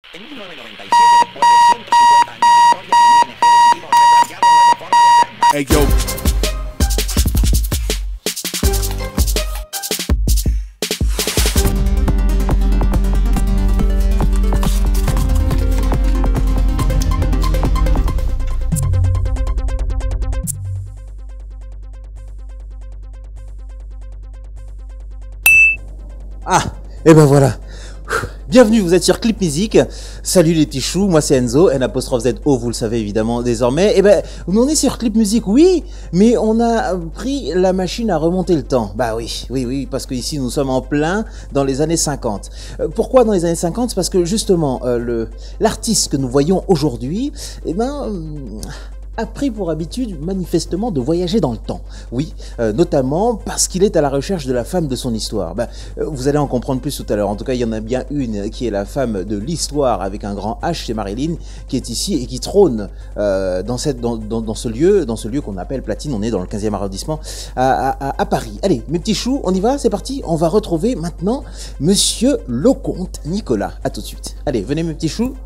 En 1997, después de 150 años de historia, ING decidió retar ya una nueva forma de hacer. Hey yo. Ah, et ben voilà. Bienvenue, vous êtes sur Clip Music. Salut les petits choux, moi c'est Enzo, N'_ZO, vous le savez évidemment désormais. Et ben, on est sur Clip Music, oui, mais on a pris la machine à remonter le temps. Bah oui, parce que ici nous sommes en plein dans les années 50. Pourquoi dans les années 50? Parce que justement, l'artiste que nous voyons aujourd'hui, eh ben... a pris pour habitude manifestement de voyager dans le temps. Oui, notamment parce qu'il est à la recherche de la femme de son histoire. Vous allez en comprendre plus tout à l'heure. En tout cas, il y en a bien une qui est la femme de l'histoire avec un grand H, c'est Marilyn, qui est ici et qui trône dans ce lieu qu'on appelle Platine. On est dans le 15e arrondissement à Paris. Allez, mes petits choux, on y va, c'est parti. On va retrouver maintenant Monsieur Lecomte Nicolas. À tout de suite. Allez, venez mes petits choux.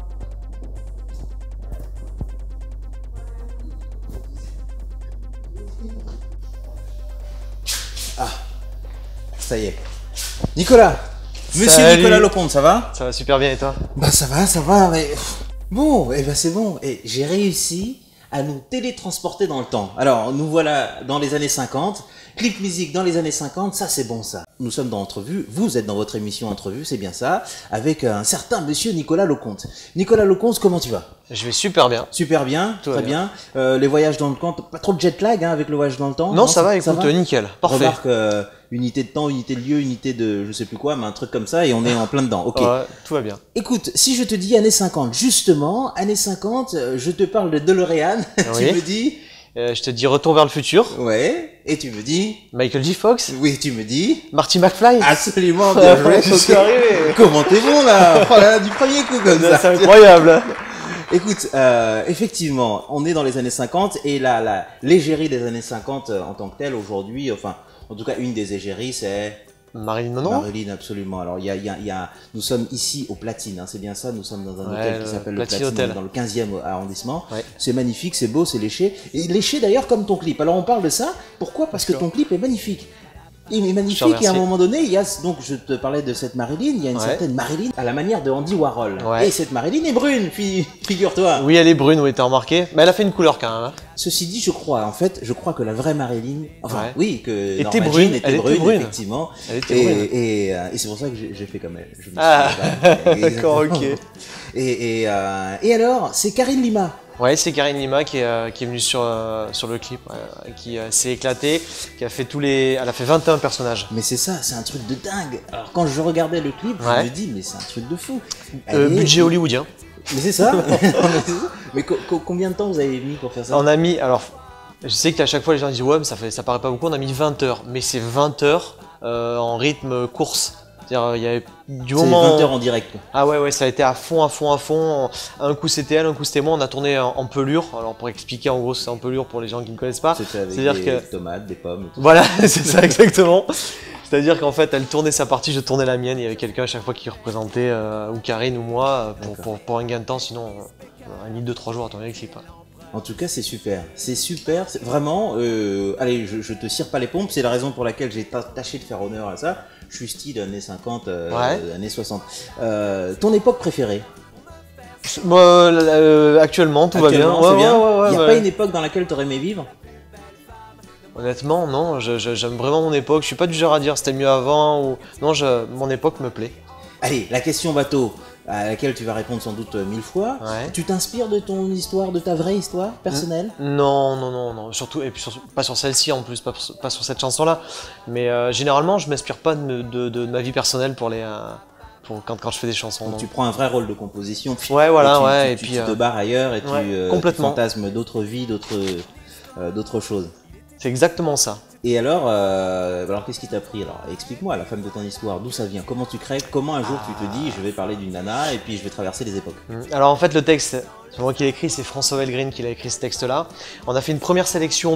Ça y est. Nicolas, Monsieur Salut. Nicolas Lecomte, ça va? Ça va super bien et toi? Bah ça va, mais... Bon, et ben c'est bon. Et j'ai réussi à nous télétransporter dans le temps. Alors, nous voilà dans les années 50. Clip Music dans les années 50, ça c'est bon ça. Nous sommes dans Entrevue, vous êtes dans votre émission Entrevue, c'est bien ça, avec un certain Monsieur Nicolas Lecomte. Nicolas Lecomte, comment tu vas? Je vais super bien. Super bien, Tout va très bien. Les voyages dans le temps, pas trop de jet lag avec le voyage dans le temps? Non, ça va, écoute, nickel, parfait. Remarque, unité de temps, unité de lieu, unité de je sais plus quoi, mais un truc comme ça, et on est en plein dedans, ok. Ouais, tout va bien. Écoute, si je te dis années 50, justement, années 50, je te parle de DeLorean, Oui. tu me dis... Je te dis Retour vers le futur, Ouais, et tu me dis... Michael J. Fox, Oui, tu me dis... Marty McFly. Absolument, bien joué. Je suis arrivé. Comment t'es bon là, oh là, du premier coup comme ça. C'est incroyable. Écoute, effectivement, on est dans les années 50 et la l'égérie des années 50 en tant que telle aujourd'hui, enfin, en tout cas une des égéries, c'est Marilyn Monroe. Marilyn, absolument. Alors nous sommes ici au Platine, hein, c'est bien ça, nous sommes dans un Ouais, hôtel qui le s'appelle le Platine Platine, Hotel. dans le 15e arrondissement. Ouais. C'est magnifique, c'est beau, c'est léché. Et léché d'ailleurs comme ton clip. Alors on parle de ça, pourquoi? Parce que ton clip est magnifique. Il est magnifique et à un remercie. moment donné, il y a, donc je te parlais de cette Marilyn, il y a une Ouais. certaine Marilyn à la manière de Andy Warhol. Ouais. Et cette Marilyn est brune, figure-toi. Oui, elle est brune, oui, t'as remarqué. Mais elle a fait une couleur quand même. Hein. Ceci dit, je crois que la vraie Marilyn, enfin Ouais. oui, que Était Norma brune, Jean elle était brune, brune. effectivement. Elle était brune. Et c'est pour ça que j'ai fait comme elle. Je me suis Ah, dit, bah, d'accord, exactement. ok. Et alors, c'est Karine Lima. Ouais, c'est Karine Lima qui est venue sur le clip, qui s'est éclatée, qui a fait elle a fait 21 personnages. Mais c'est ça, c'est un truc de dingue. Alors quand je regardais le clip, je Ouais. me dis, mais c'est un truc de fou. Elle est- Budget hollywoodien. Mais c'est ça. Mais combien de temps vous avez mis pour faire ça? On a mis, alors, je sais qu'à chaque fois les gens disent ouais, mais ça paraît pas beaucoup, on a mis 20 heures, mais c'est 20 heures en rythme course. C'est-à-dire, il y avait du C'est moment. 20 heures en direct. Quoi. Ah ouais, ça a été à fond. Un coup c'était elle, un coup c'était moi, on a tourné en pelure. Alors pour expliquer, en gros, c'est en pelure pour les gens qui ne connaissent pas. C'était avec C'est-à-dire des que. tomates, des pommes. Et tout. Voilà, c'est ça exactement. C'est-à-dire qu'en fait, elle tournait sa partie, je tournais la mienne. Il y avait quelqu'un à chaque fois qui représentait, ou Karine ou moi, pour un gain de temps. Sinon, on a mis 2-3 jours à tourner le clip. Hein. En tout cas, c'est super. C'est super. C'est vraiment. Allez, je te cire pas les pompes. C'est la raison pour laquelle j'ai tâché de faire honneur à ça. Je suis style années 50, années 60. Ton époque préférée? Moi, actuellement, tout va bien. Actuellement, c'est bien. Ouais, Il n'y a ouais. pas une époque dans laquelle tu aurais aimé vivre? Honnêtement, non, j'aime vraiment mon époque. Je suis pas du genre à dire c'était mieux avant ou. Non, mon époque me plaît. Allez, la question bateau, à laquelle tu vas répondre sans doute 1000 fois. Ouais. Tu t'inspires de ton histoire, de ta vraie histoire personnelle? Non. Surtout, et puis pas sur celle-ci en plus, pas sur cette chanson-là. Mais généralement, je m'inspire pas de ma vie personnelle pour quand je fais des chansons. Donc non. tu prends un vrai rôle de composition. Ouais, voilà, et puis, tu te barres ailleurs et ouais, tu complètement. fantasmes d'autres vies, d'autres choses. C'est exactement ça. Et alors qu'est-ce qui t'a pris? Alors, explique-moi la femme de ton histoire, d'où ça vient? Comment tu crées? Comment un jour tu te dis, je vais parler d'une nana et puis je vais traverser les époques? Alors en fait, le texte, c'est moi qui l'ai écrit, c'est François Hellgren qui l'a écrit ce texte-là. On a fait une première sélection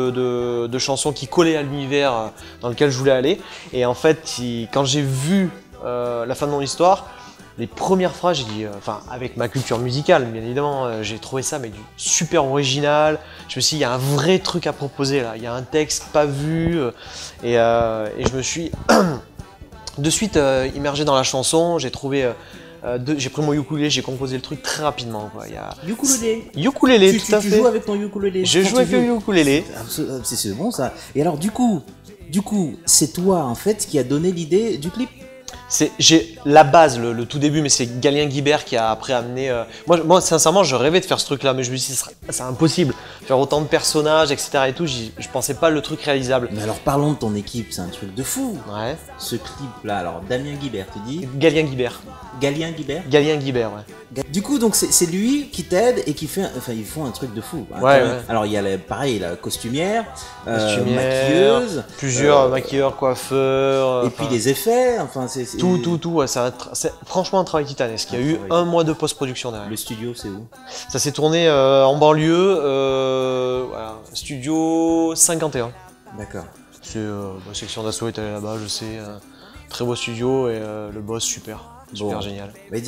de chansons qui collaient à l'univers dans lequel je voulais aller. Et en fait, quand j'ai vu la fin de mon histoire, les premières phrases, j'ai dit, enfin, avec ma culture musicale, bien évidemment, j'ai trouvé ça mais super original. Je me suis dit, il y a un vrai truc à proposer là, il y a un texte pas vu, et je me suis de suite immergé dans la chanson. J'ai trouvé, j'ai pris mon ukulélé, j'ai composé le truc très rapidement, quoi. Ukulélé. Ukulélé, tout à Tu fait. joues avec ton ukulélé. Je joue avec le ukulélé. C'est bon ça. Et alors du coup, c'est toi en fait qui a donné l'idée du clip. J'ai la base, le tout début, mais c'est Galien Guibert qui a après amené. Moi, sincèrement, je rêvais de faire ce truc-là, mais je me suis dit, c'est impossible. Faire autant de personnages, etc. et tout, je pensais pas le truc réalisable. Mais alors parlons de ton équipe, c'est un truc de fou. Ouais. Ce clip-là, alors Damien Guibert, tu dis Galien Guibert. Galien Guibert. Galien Guibert, ouais. Du coup, donc c'est lui qui t'aide et qui fait, enfin ils font un truc de fou. Hein, Ouais, quand même. ouais. Alors il y a pareil la costumière, Costumière, maquilleuse, plusieurs maquilleurs, coiffeurs. et puis les effets, enfin c'est Tout, ouais, c'est franchement un travail titanesque. Il y a eu un mois de post-production derrière. Le studio, c'est où? Ça s'est tourné en banlieue, voilà, studio 51. D'accord. C'est section d'assaut est allée là-bas, je sais. Très beau studio et le boss super Bon. génial. Mais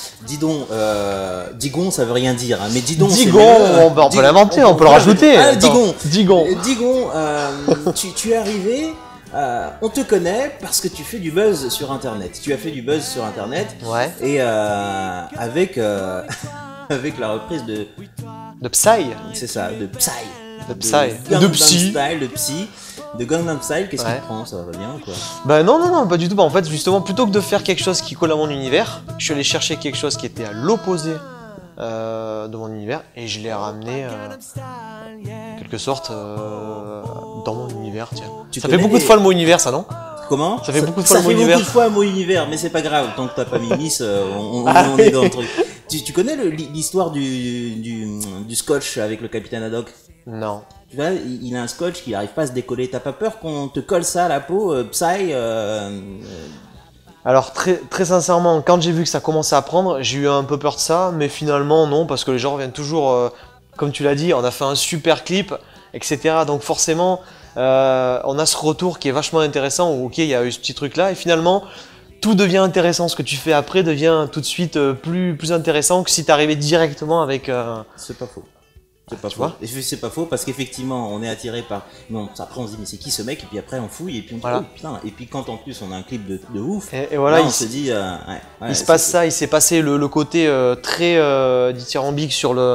Digon, ça veut rien dire, hein, mais Didon, Digon, c'est mieux. on peut l'inventer, on peut le rajouter. Ah, Attends, Digon. Digon. Digon, tu es arrivé, on te connaît parce que tu fais du buzz sur Internet. Tu as fait du buzz sur Internet. Ouais. Et avec la reprise de, De Psy. c'est ça, de Psy. De Psy. Gangnam De Psy. Style, de Psy. De Gangnam Style, qu'est-ce Ouais. qu'il prend? Ça va bien ou quoi? Bah non, pas du tout. Bah, en fait, justement, plutôt que de faire quelque chose qui colle à mon univers, je suis allé chercher quelque chose qui était à l'opposé de mon univers et je l'ai ramené, en quelque sorte, dans mon univers. Tiens. Tu Ça fait connais beaucoup de les- fois le mot univers, ça, non? Comment? Ça fait beaucoup de fois le mot Ça fait univers. beaucoup de fois un mot univers, mais c'est pas grave, tant que t'as pas mis Miss, on Ah est dans le truc. Tu connais l'histoire du scotch avec le capitaine Haddock? Non. Tu vois, il a un scotch qui arrive pas à se décoller. T'as pas peur qu'on te colle ça à la peau, Psy Alors très sincèrement, quand j'ai vu que ça commençait à prendre, j'ai eu un peu peur de ça, mais finalement non, parce que les gens reviennent toujours, comme tu l'as dit, on a fait un super clip, etc. Donc forcément, on a ce retour qui est vachement intéressant, où ok, il y a eu ce petit truc là, et finalement, tout devient intéressant, ce que tu fais après devient tout de suite plus intéressant que si t'arrivais directement avec... C'est pas faux. C'est pas Tu faux. vois Et c'est pas faux parce qu'effectivement, on est attiré par. Non, après on se dit mais c'est qui ce mec? Et puis après on fouille et puis on dit Voilà. oh putain. Et puis quand en plus on a un clip de ouf, Et voilà, là, on il se dit il se passe ça, il s'est passé le côté très dithyrambique sur le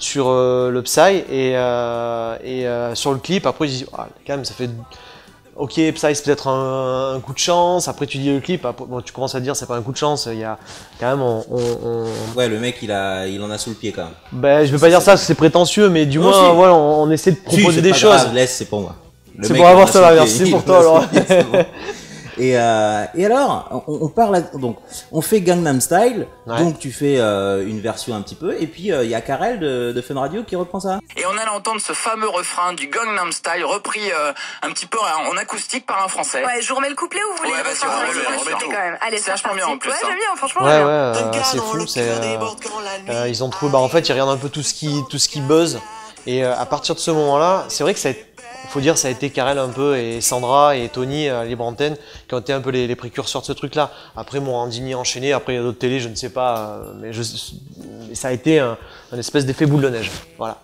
Psy et sur le clip. Après, je dis, ah, quand même, ça fait. Ok, Psy, c'est peut-être un coup de chance. Après, tu dis le clip, après, bon, tu commences à dire, c'est pas un coup de chance. Il y a quand même, Ouais, le mec il en a sous le pied quand même. Ben, je vais pas dire ça parce que c'est prétentieux, mais du Non, moins, si. voilà, on essaie de proposer Si, c'est des pas choses. grave, laisse, c'est pour moi. Le C'est mec, pour avoir il en a ça, sous le merci pied, pour il toi, en a alors. sous le pied, c'est bon. Et alors, on parle, donc, on fait Gangnam Style, Ouais. donc tu fais une version un petit peu, et puis il y a Karel de Fun Radio qui reprend ça. Et on allait entendre ce fameux refrain du Gangnam Style repris un petit peu en acoustique par un français. Ouais, je vous remets le couplet ou vous voulez Ouais, le vas-y, refrain? remets-le, Ouais, remets c'était tout. quand même. Allez, C'est vachement bien, en plus, Ouais, hein. j'aime bien, franchement. Ouais, j'aime bien. c'est fou. Ils ont trouvé, bah en fait, ils regardent un peu tout ce qui buzz. Et à partir de ce moment-là, c'est vrai que faut dire, ça a été Karel un peu et Sandra et Tony à Libre Antenne qui ont été un peu les précurseurs de ce truc-là. Après, Morandini enchaîné, après il y a d'autres télés, je ne sais pas, mais ça a été un espèce d'effet boule de neige. Voilà.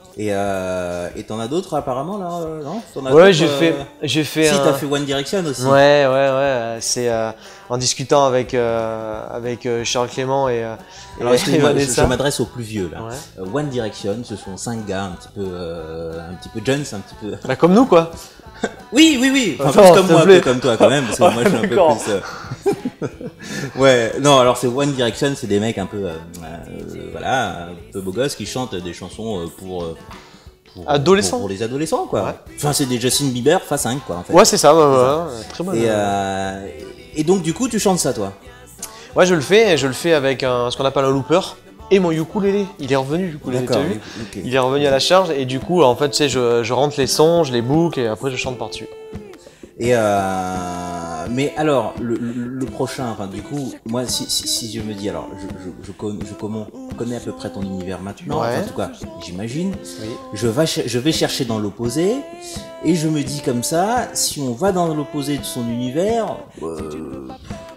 Et t'en as d'autres apparemment là, non? T'en as Ouais, d'autres, j'ai fait Si, un... t'as fait One Direction aussi. Ouais, c'est en discutant avec Charles Clément et Alors excusez-moi, je Vanessa. m'adresse aux plus vieux là. Ouais. One Direction, ce sont 5 gars un petit peu jeunes, un petit peu. Bah, comme nous, quoi. Oui. Enfin, Attends, plus comme s'il te moi, un plaît. peu comme toi quand même, parce que moi je suis un peu D'accord. plus. Ouais, non, alors c'est One Direction, c'est des mecs un peu, voilà, un peu beaux gosses qui chantent des chansons pour Adolescents. pour les adolescents quoi. Ouais. Enfin, c'est des Justin Bieber x5 quoi en fait. Ouais, c'est ça, voilà. Très bon. Et donc du coup, tu chantes ça toi. Ouais, je le fais avec ce qu'on appelle un looper et mon ukulélé. Il est revenu, le ukulélé, t'as vu? ok. Il est revenu à la charge et du coup, en fait, tu sais, je rentre les sons, je les boucle et après je chante par-dessus. Et mais alors le prochain, enfin du coup, moi si je me dis alors je connais à peu près ton univers maintenant, Ouais. enfin, en tout cas j'imagine. Oui. Je vais chercher dans l'opposé et je me dis comme ça, si on va dans l'opposé de son univers,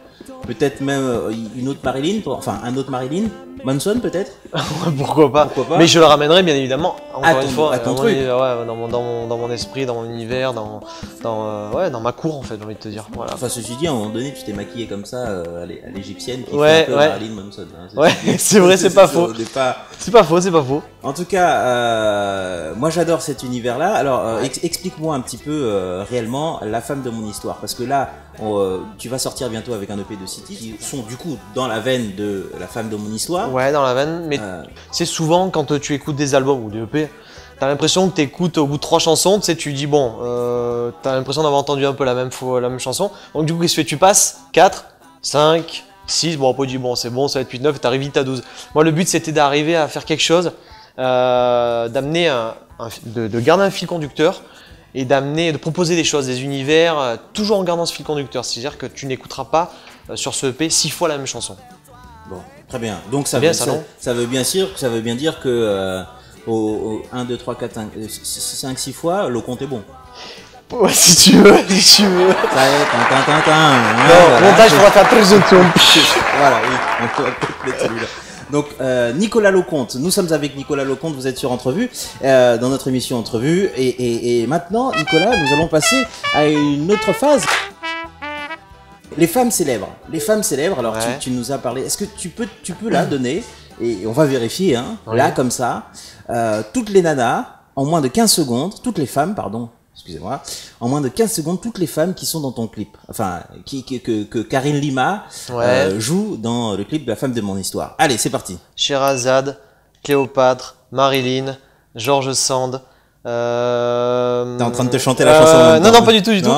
peut-être même une autre Marilyn, enfin un autre Marilyn Manson peut-être. Pourquoi pas. Pourquoi pas. Mais je le ramènerai bien évidemment, encore une fois, à ton dans truc. ouais, dans mon esprit, dans mon univers, dans ma cour en fait, j'ai envie de te dire. Voilà. Enfin, ceci dit, à un moment donné, tu t'es maquillé comme ça à l'égyptienne qui Ouais, fait un peu ouais. Marilyn Manson. Hein, Ouais, c'est vrai, c'est pas faux. on n'est pas- C'est pas faux, c'est pas faux. En tout cas, moi j'adore cet univers-là. Alors, explique-moi un petit peu réellement La femme de mon histoire. Parce que là, tu vas sortir bientôt avec un EP de City qui sont du coup dans la veine de La femme de mon histoire. Ouais, dans la veine, mais c'est souvent quand tu écoutes des albums ou des EP, t'as l'impression que t'écoutes au bout de 3 chansons, tu sais, tu dis bon, t'as l'impression d'avoir entendu un peu la même chanson. Donc du coup, qu'est-ce que tu passes 4, 5, 6, bon après tu dis bon, c'est bon, ça va être 8, 9, et t'arrives vite à 12. Moi, le but c'était d'arriver à faire quelque chose, d'amener de garder un fil conducteur et de proposer des choses, des univers, toujours en gardant ce fil conducteur. C'est-à-dire que tu n'écouteras pas sur ce EP 6 fois la même chanson. Bon, très bien. Donc ça Bien, veut, ça, non ça veut bien dire que au 1, 2, 3, 4, 5, 6 fois, le compte est bon. Ouais, si tu veux, si tu veux. Ça y est, Non, montage, on va faire présentation. Voilà, oui, on peut mettre celui-là. Donc, Nicolas Lecomte, nous sommes avec Nicolas Lecomte, vous êtes sur Entrevue, dans notre émission Entrevue. Et maintenant, Nicolas, nous allons passer à une autre phase. Les femmes célèbres. Les femmes célèbres, alors Ouais. tu nous as parlé. Est-ce que tu peux là donner, et on va vérifier, hein, Oui. là comme ça, toutes les nanas, en moins de 15 secondes, toutes les femmes, pardon, excusez-moi, en moins de 15 secondes, toutes les femmes qui sont dans ton clip. Enfin, que Karine Lima Ouais. joue dans le clip de La femme de mon histoire. Allez, c'est parti. Sherazade, Cléopâtre, Marilyn, George Sand. T'es en train de te chanter la chanson en même Non, temps. non, pas du tout, du tout. Non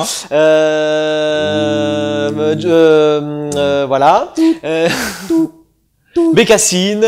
Voilà. Bécassine.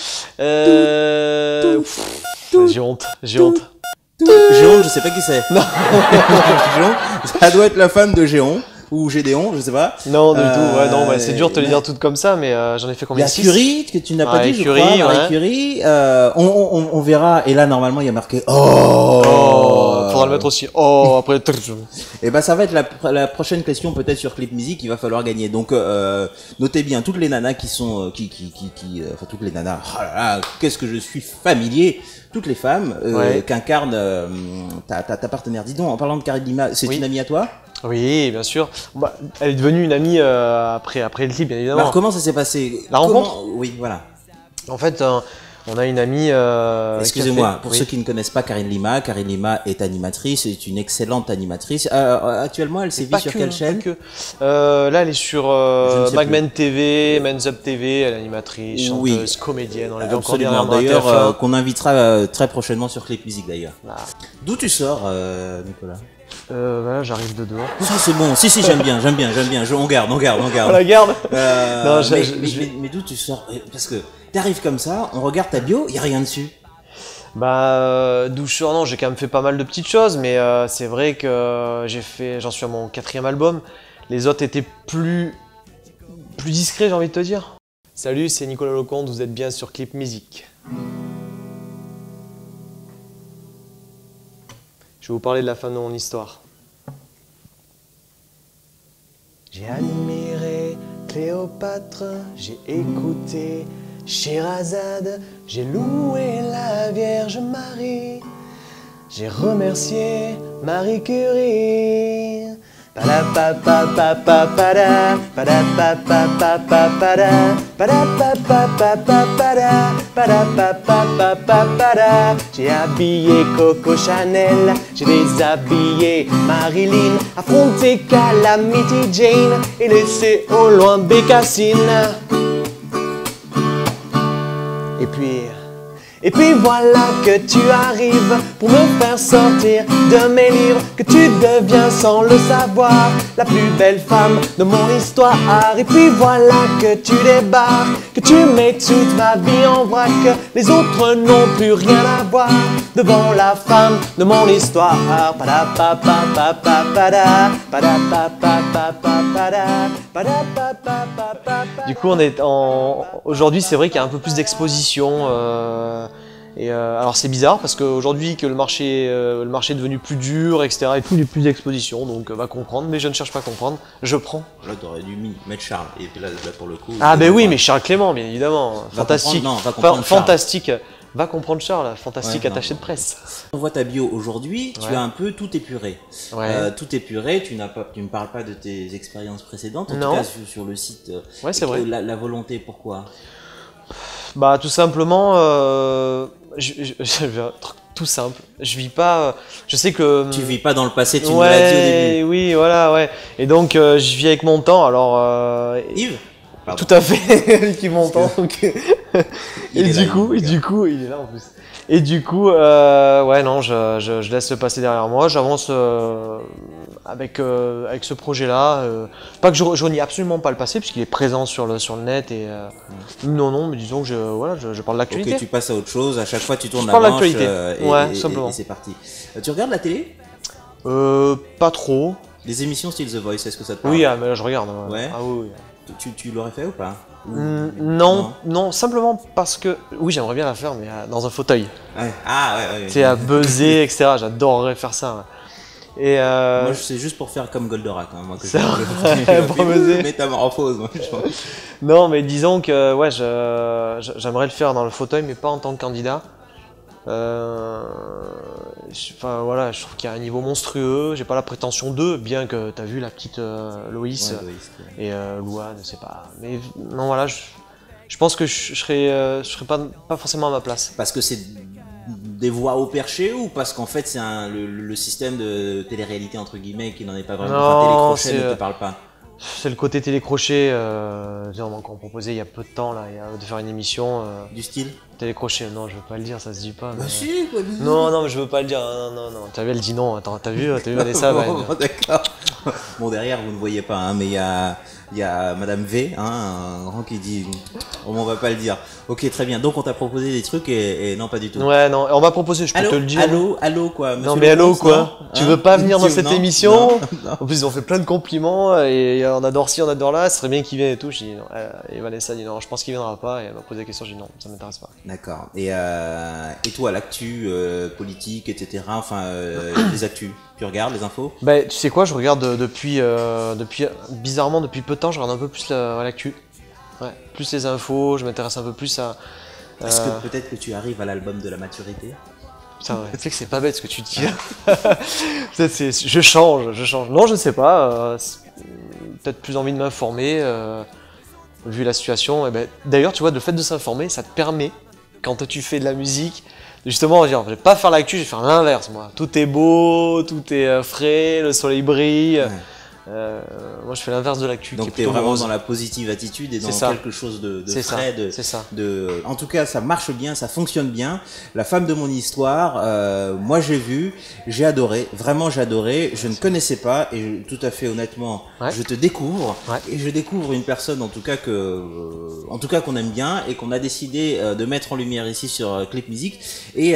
J'ai honte, j'ai honte. Géon, je sais pas qui c'est. Non. Géon, ça doit être la femme de Géon ou Gédéon, je sais pas. Non, du tout. Ouais, non, c'est dur de te les dire toutes comme ça, mais j'en ai fait Il y combien? a 6 Curie, que tu n'as pas Marie dit, je Curie, crois. Marie ouais. Curie. On verra. Et là, normalement, il y a marqué Oh. Faudra le mettre aussi. Oh, après. Et ben, ça va être la prochaine question, peut-être sur Clip Music, il va falloir gagner. Donc, notez bien toutes les nanas qui sont, enfin toutes les nanas. Oh là là, qu'est-ce que je suis familier. Toutes les femmes Ouais. qu'incarne ta partenaire. Dis donc, en parlant de Karine Lima, c'est Oui. une amie à toi? Oui, bien sûr. Bah, elle est devenue une amie après le clip, bien évidemment. Alors, comment ça s'est passé? La rencontre? Oui, voilà. En fait, on a une amie. Excusez-moi, qui a fait- pour oui. ceux qui ne connaissent pas Karine Lima est animatrice, est une excellente animatrice. Actuellement, elle sévit Pas sur que, quelle hein, chaîne? pas que. Là, elle est sur Je ne sais Magmen TV, Men's Up TV, elle est animatrice, Oui. chanteuse, comédienne. On l'a vu encore Absolument. dernièrement à D'ailleurs, TF1. qu'on invitera très prochainement sur Clip Music d'ailleurs. Ah. D'où tu sors, Nicolas? Voilà, j'arrive de dehors. Ça c'est bon. Si j'aime bien. On garde. On la garde. Non, mais d'où tu sors? Parce que t'arrives comme ça, on regarde ta bio, y a rien dessus. Bah, d'où je sors, non, j'ai quand même fait pas mal de petites choses, mais c'est vrai que j'en suis à mon 4e album. Les autres étaient plus discrets, j'ai envie de te dire. Salut, c'est Nicolas Lecomte, vous êtes bien sur Clip Music. Je vais vous parler de la fin de mon histoire. J'ai admiré Cléopâtre, j'ai écouté Sherazade, j'ai loué la Vierge Marie, j'ai remercié Marie Curie. Padapapapapapara, padapapapapapara, padapapapapapara, padapapapapapara. J'ai habillé Coco Chanel, j'ai déshabillé Marilyn, affronté Calamity Jane et laissé au loin Bécassine. Et puis voilà que tu arrives pour me faire sortir de mes livres, que tu deviens sans le savoir la plus belle femme de mon histoire. Et puis voilà que tu débarques, que tu mets toute ma vie en vrac, les autres n'ont plus rien à voir devant la femme de mon histoire. Du coup, aujourd'hui, c'est vrai qu'il y a un peu plus d'exposition. Et alors c'est bizarre parce qu'aujourd'hui que le marché est devenu plus dur, etc. et tout, il y a plus d'expositions, donc va comprendre, mais je ne cherche pas à comprendre, je prends. Là, t'aurais dû mettre Charles. Et puis là pour le coup. Ah ben oui, mais Charles Clément, bien évidemment, fantastique. Non, va comprendre Charles. Fantastique. Va comprendre Charles, fantastique Ouais, attaché non. de presse. On voit ta bio aujourd'hui, tu Ouais. as un peu tout épuré. Ouais. Tout épuré, tu ne me parles pas de tes expériences précédentes, en Non. tout cas sur le site. Ouais, c'est vrai. La volonté, pourquoi? Bah tout simplement, je vais un truc tout simple. Je vis pas. Je sais que. Tu vis pas dans le passé, tu nous l'as dit au début. Oui, voilà, ouais. Et donc je vis avec mon temps. Alors. Yves? Pardon. Tout à fait, avec mon temps. Donc, Il est là, du coup, il est là en plus. Et du coup, ouais, non, je laisse le passé derrière moi. J'avance avec ce projet-là. Pas que je renie absolument pas le passé, puisqu'il est présent sur le net. Et non, mais disons que je parle de l'actualité. Ok, tu passes à autre chose, à chaque fois tu tournes Je la parle manche d'actualité. Ouais, simplement. et c'est parti. Tu regardes la télé? Pas trop. Les émissions style The Voice, est-ce que ça te parle? Oui, mais là, je regarde. Ouais. Ah oui. Tu l'aurais fait ou pas? Non, simplement parce que. Oui, j'aimerais bien la faire, mais dans un fauteuil. Ouais. Ah ouais. Tu sais, à buzzer, etc. J'adorerais faire ça. Ouais. Et Moi, c'est juste pour faire comme Goldorak. Hein, moi, que C'est je pour buzzer. Métamorphose. Moi, non, mais disons que ouais, j'aimerais le faire dans le fauteuil, mais pas en tant que candidat. Enfin voilà, je trouve qu'il y a un niveau monstrueux. J'ai pas la prétention d'eux, bien que t'as vu la petite Loïs et Louane, c'est pas. Mais non, voilà, je pense que je serais pas forcément à ma place. Parce que c'est des voix au perché ou parce qu'en fait c'est le système de télé-réalité entre guillemets qui n'en est pas vraiment. Non, Enfin, télécrochet c'est, ne te parle pas. C'est le côté télécrochet. On m'a proposé il y a peu de temps là, de faire une émission. Du style? Télécrochet, non, je veux pas le dire, ça se dit pas. Bah Mais... si, quoi. Non, mais je veux pas le dire. Non. T'as vu, elle dit non. Attends, t'as vu Vanessa Bon, d'accord. Bon, derrière, vous ne voyez pas, hein, mais il y a Madame V, hein, un grand qui dit, on va pas le dire. Ok, très bien. Donc, on t'a proposé des trucs et non, pas du tout. Ouais, non, on m'a proposé, je peux te le dire. Allô, quoi. Non, monsieur mais allô, Leponce, quoi. non Tu Hein veux pas venir dans cette Non, émission? non. En plus, ils ont fait plein de compliments et on adore ci, on adore là. Ce serait bien qu'il vienne et tout. Je dis non. Et Vanessa dit non, je pense qu'il viendra pas. Et elle m'a posé la question, je dis non, ça m'intéresse pas. D'accord. Et toi, l'actu politique, etc. Enfin, les actus. Tu regardes les infos? Bah, tu sais quoi, je regarde bizarrement, depuis peu de temps, je regarde un peu plus l'actu. Ouais, plus les infos, je m'intéresse un peu plus à. Est-ce que peut-être que tu arrives à l'album de la maturité? Putain, ouais. Tu sais que c'est pas bête ce que tu dis là. Je change. Non, je sais pas. Peut-être plus envie de m'informer, vu la situation. Et ben, d'ailleurs, tu vois, le fait de s'informer, ça te permet, quand tu fais de la musique, justement, dire, je vais pas faire l'actu, je vais faire l'inverse, moi. Tout est beau, tout est frais, le soleil brille. Ouais. Moi, je fais l'inverse de l'actu. Donc tu es vraiment dans la positive attitude et dans quelque chose de frais. C'est ça. En tout cas, ça marche bien, ça fonctionne bien. La femme de mon histoire, moi j'ai vu, j'ai adoré, vraiment j'ai adoré. Je ne connaissais pas et tout à fait honnêtement, je te découvre et je découvre une personne en tout cas qu'on aime bien et qu'on a décidé de mettre en lumière ici sur Clip Music. Et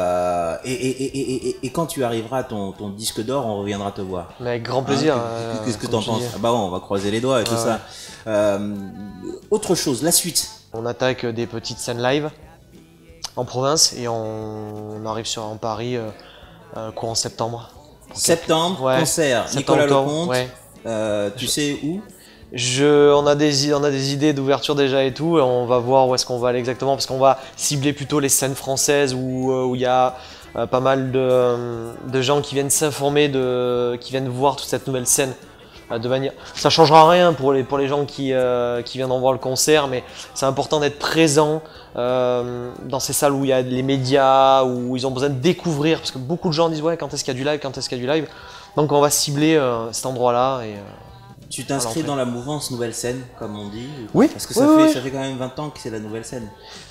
quand tu arriveras à ton disque d'or, on reviendra te voir. Mais avec grand plaisir. Qu'est-ce que t'en penses? Ah bah bon, on va croiser les doigts et tout ça. Autre chose, la suite. On attaque des petites scènes live en province et on arrive en Paris courant septembre. Septembre, concert, Nicolas Lecomte. Ouais. Tu sais où? On a des idées d'ouverture déjà et tout, et on va voir où est-ce qu'on va aller exactement, parce qu'on va cibler plutôt les scènes françaises où il y a pas mal de gens qui viennent s'informer, qui viennent voir toute cette nouvelle scène. De manière, ça changera rien pour les gens qui viendront voir le concert, mais c'est important d'être présent dans ces salles où il y a les médias, où ils ont besoin de découvrir, parce que beaucoup de gens disent ouais, quand est-ce qu'il y a du live, donc on va cibler cet endroit-là. Tu t'inscris dans la mouvance nouvelle scène, comme on dit? Oui. Parce que ça fait quand même 20 ans que c'est la nouvelle scène.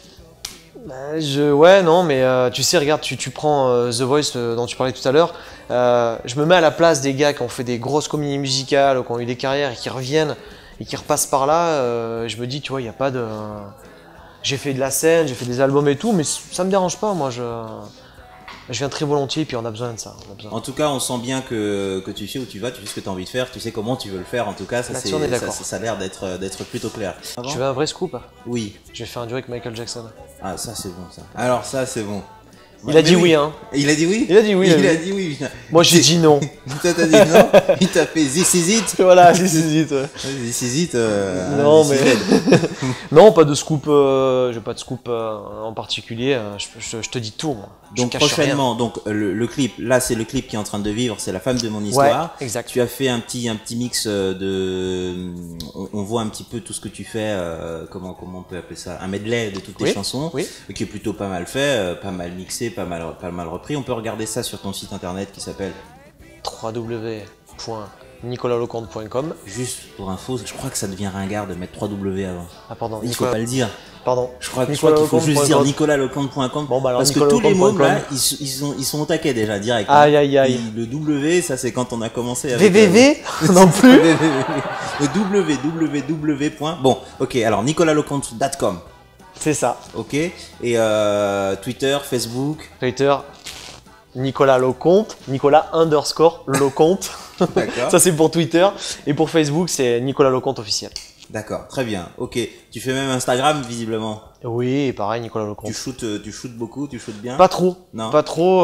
Ouais, non, mais tu sais, regarde, tu prends The Voice dont tu parlais tout à l'heure. Je me mets à la place des gars qui ont fait des grosses comédies musicales, qui ont eu des carrières et qui reviennent et qui repassent par là. Je me dis, tu vois, il n'y a pas de. J'ai fait de la scène, j'ai fait des albums et tout, mais ça me dérange pas, moi. Je viens très volontiers, puis on a besoin de ça. On a besoin. En tout cas, on sent bien que tu sais où tu vas, tu sais ce que tu as envie de faire, tu sais comment tu veux le faire. En tout cas, ça, Là-dessus, on est d'accord. ça a l'air d'être plutôt clair. Tu veux un vrai scoop? Oui. Je vais faire un duo avec Michael Jackson. Ah, ça c'est bon ça. Alors ça c'est bon. Il a dit oui, hein. Il a dit oui. Il a dit oui. Il a dit oui. Moi j'ai dit non. Toi t'as dit non. Il t'a fait this is it. Voilà, this is it. This is it. Non, this mais- is it. Non, pas de scoop. J'ai pas de scoop en particulier. Je te dis tout, moi. Je Donc cache rien. prochainement, donc le clip, là c'est le clip qui est en train de vivre, c'est la femme de mon histoire. Ouais, exact. Tu as fait un petit mix on voit un petit peu tout ce que tu fais, comment on peut appeler ça, un medley de toutes tes Oui, chansons, oui. qui est plutôt pas mal fait, pas mal mixé, pas mal repris. On peut regarder ça sur ton site internet qui s'appelle, www.nicolasleconte.com. juste pour info, je crois que ça devient ringard de mettre 3W avant. Ah pardon, Il faut pas le dire. Pardon. Je crois qu'il faut juste dire nicolasleconte.com. Bon, bah alors, parce que tous les mots là, nicolasleconte.com. ils sont au taquet déjà direct. Aïe, aïe, aïe. Et le W, ça c'est quand on a commencé avec VVV non plus. le www. Bon, ok, alors nicolasleconte.com. C'est ça. Ok, et Twitter, Facebook. Twitter, Nicolas Leconte, Nicolas _ Leconte. D'accord. Ça c'est pour Twitter. Et pour Facebook, c'est Nicolas Leconte officiel. D'accord, très bien. Ok, tu fais même Instagram visiblement. Oui, pareil, Nicolas Leconte. Tu shootes beaucoup, tu shootes bien. Pas trop. Non. Pas trop.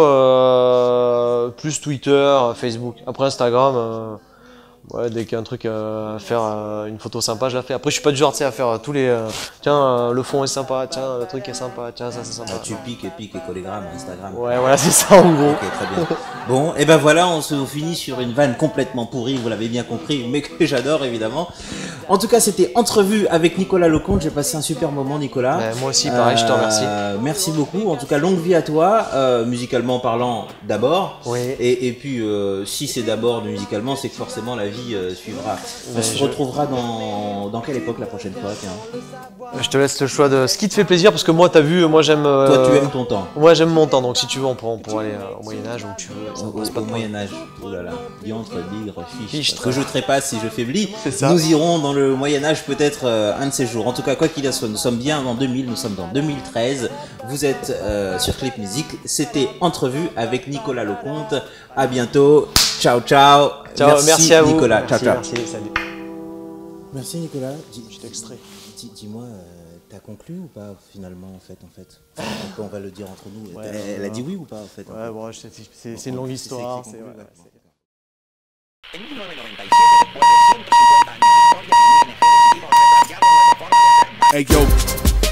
Plus Twitter, Facebook. Après Instagram, ouais, dès qu'il y a un truc à faire, une photo sympa, je la fais. Après, je suis pas du genre, tu sais, à faire tous les. Tiens, le fond est sympa, tiens, le truc est sympa, tiens, ça c'est sympa. Ah, tu piques et collégramme Instagram. Ouais, voilà, c'est ça en gros. Ok, très bien. Bon, et ben voilà, on se finit sur une vanne complètement pourrie, vous l'avez bien compris, mais que j'adore évidemment. En tout cas, c'était Entrevue avec Nicolas Leconte. J'ai passé un super moment, Nicolas. Moi aussi, pareil, je te remercie. Merci beaucoup. En tout cas, longue vie à toi, musicalement parlant d'abord. Oui. Et puis, si c'est d'abord musicalement, c'est que forcément la vie suivra. On se retrouvera dans quelle époque la prochaine fois, tiens. Je te laisse le choix de ce qui te fait plaisir parce que moi, t'as vu, moi j'aime. Toi, tu aimes ton temps. Moi, j'aime mon temps, donc si tu veux, on pourra aller au Moyen-Âge où tu veux. Ça me pose pas Au de Moyen-Âge. Oh là là. Diantre, bigre, fiche. Fichtre. Que je trépasse si je faiblis. C'est ça. Nous irons dans le Moyen-Âge peut-être un de ces jours. En tout cas, quoi qu'il en soit, nous sommes bien en 2000, nous sommes dans 2013. Vous êtes sur Clip Music. C'était Entrevue avec Nicolas Leconte. À bientôt. Ciao, ciao. Ciao, merci à vous. Nicolas. Ciao, Merci, ciao. merci, salut. Merci Nicolas. Petit extrait. Dis-moi, t'as conclu ou pas finalement en fait on va le dire entre nous. Ouais, Elle a dit oui ou pas en fait. Ouais, bon, c'est une longue histoire. C'est c'est- conclu, ouais, d'accord. c'est- En 1997, después de 150 años de historia, ING decidió retrasarlo a la plataforma de Hey yo,